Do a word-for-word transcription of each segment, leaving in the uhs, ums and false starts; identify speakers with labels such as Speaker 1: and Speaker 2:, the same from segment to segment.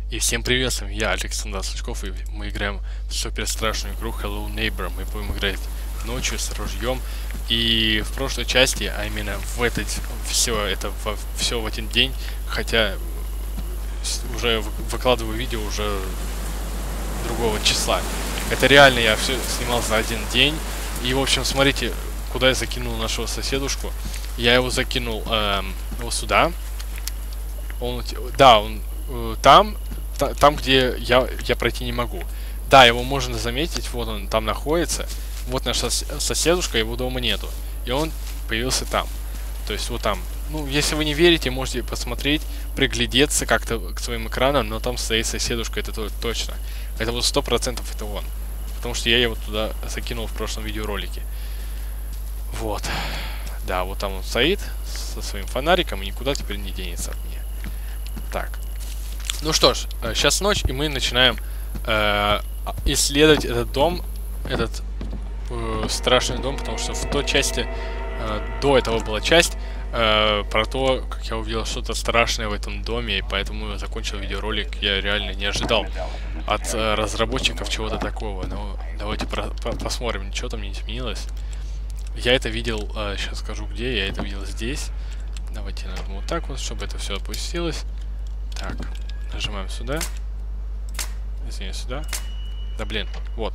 Speaker 1: И всем привет, с вами я, Александр Сучков, и мы играем в супер страшную игру Hello Neighbor. Мы будем играть ночью с ружьем. И в прошлой части, а именно в этот, все это, в, все в один день, хотя уже выкладываю видео уже другого числа. Это реально я все снимал за один день. И, в общем, смотрите, куда я закинул нашего соседушку. Я его закинул эм, его сюда. Он, да, он э, там, та, там, где я, я пройти не могу. Да, его можно заметить, вот он там находится. Вот наш сос соседушка, его дома нету. И он появился там. То есть вот там. Ну, если вы не верите, можете посмотреть, приглядеться как-то к своим экранам, но там стоит соседушка, это то, точно. Это вот сто процентов это он. Потому что я его туда закинул в прошлом видеоролике. Вот. Да, вот там он стоит со своим фонариком и никуда теперь не денется от меня. Так. Ну что ж, сейчас ночь, и мы начинаем э, исследовать этот дом, этот э, страшный дом, потому что в той части, э, до этого была часть э, про то, как я увидел что-то страшное в этом доме, и поэтому я закончил видеоролик. Я реально не ожидал от э, разработчиков чего-то такого. Но давайте про по посмотрим, ничего там не изменилось. Я это видел, э, сейчас скажу где, я это видел здесь. Давайте нажму вот так вот, чтобы это все опустилось. Так, нажимаем сюда. Извиняюсь, сюда. Да блин, вот.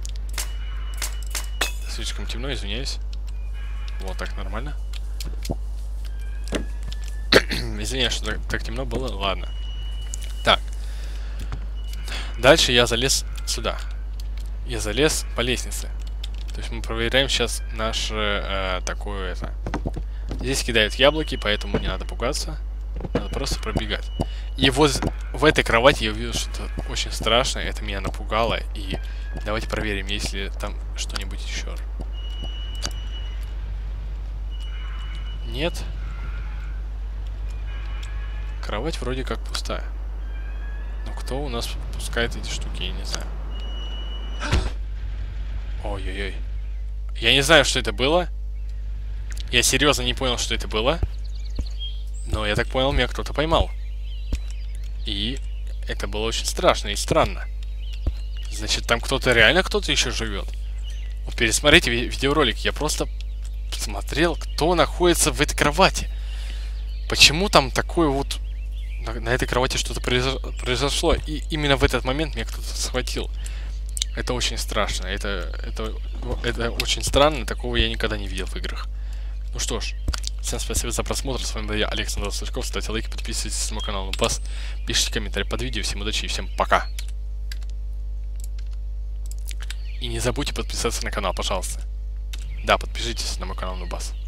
Speaker 1: Слишком темно, извиняюсь. Вот так нормально. Извиняюсь, что так, так темно было. Ладно. Так. Дальше я залез сюда. Я залез по лестнице. То есть мы проверяем сейчас наше э, такое это. Здесь кидают яблоки, поэтому не надо пугаться. Надо просто пробегать. И вот в этой кровати я увидел что-то очень страшное. Это меня напугало. И давайте проверим, есть ли там что-нибудь еще. Нет. Кровать вроде как пустая. Но кто у нас пускает эти штуки, я не знаю. Ой-ой-ой. Я не знаю, что это было. Я серьезно не понял, что это было. Но я так понял, меня кто-то поймал. И это было очень страшно и странно. Значит, там кто-то, реально кто-то еще живет. Вот пересмотрите ви видеоролик. Я просто смотрел, кто находится в этой кровати. Почему там такое вот... На, на этой кровати что-то произошло. И именно в этот момент меня кто-то схватил. Это очень страшно. Это, это, это очень странно. Такого я никогда не видел в играх. Ну что ж. Всем спасибо за просмотр. С вами был я, Александр Сучков. Ставьте лайки, подписывайтесь на мой канал Нубас. Пишите комментарии под видео. Всем удачи и всем пока. И не забудьте подписаться на канал, пожалуйста. Да, подпишитесь на мой канал Нубас.